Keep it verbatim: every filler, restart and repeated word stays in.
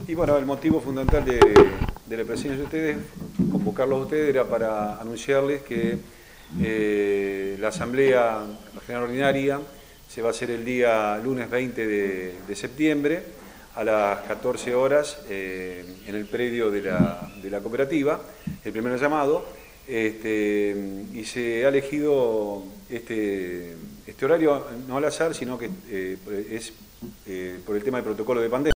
Y bueno, el motivo fundamental de, de la presencia de ustedes, convocarlos a ustedes, era para anunciarles que eh, la Asamblea General Ordinaria se va a hacer el día lunes veinte de, de septiembre a las catorce horas eh, en el predio de la, de la cooperativa, el primer llamado, este, y se ha elegido este, este horario no al azar, sino que eh, es eh, por el tema del protocolo de pandemia.